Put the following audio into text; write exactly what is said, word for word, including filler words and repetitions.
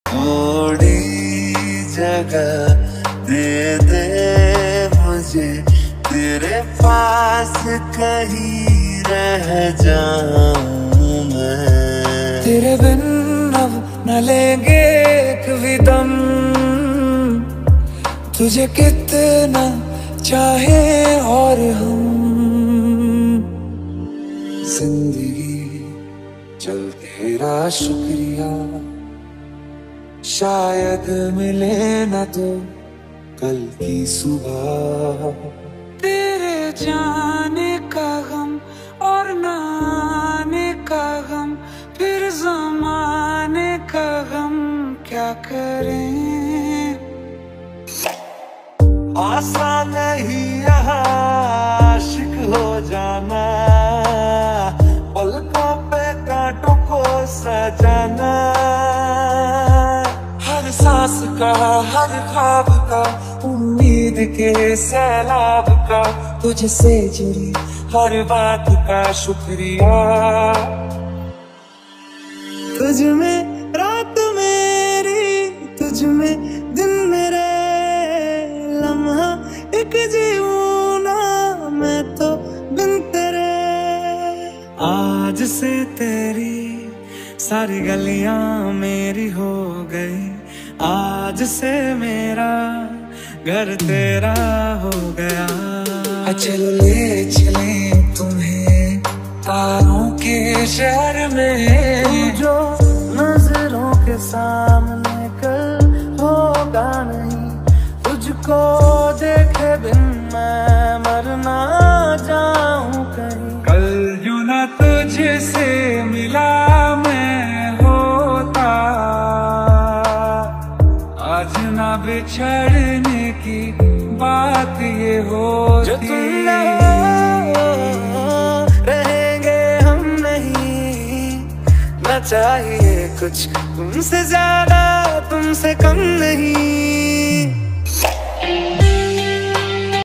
थोड़ी जगह दे दे मुझे, तेरे पास कहीं रह जाऊं मैं। तेरे बिन अब न लेंगे एक भी दम, तुझे कितना चाहे और हम। जिंदगी चल तेरा शुक्रिया, शायद मिले न तो कल की सुबह। तेरे जाने का गम और न आने का गम, फिर ज़माने का गम क्या करें। आसान नहीं यहाँ आशिक हो जाना, पलकों पे कांटों को सजाना। हर सांस का, हर ख्वाब का, उम्मीद के सैलाब का, तुझसे जुड़ी हर बात का शुक्रिया। तुझ में रात मेरी, तुझ में दिन मेरे, लम्हा एक जीऊं ना मैं तो बिन तेरे। आज से तेरी सारी गलियां मेरी हो गई, आज से मेरा घर तेरा हो गया। चलो ले चले तुम्हें तारों के शहर में, जो नजरों के सामने कल होगा नहीं। तुझको देखे बिन मैं मर ना जाऊं कहीं। कल जो न तुझसे मिला मैं होता, आज ना बिछड़ने की बात ये होती। जो तुम न हो रहेंगे हम नहीं, न चाहिए कुछ तुमसे ज्यादा तुमसे कम नहीं।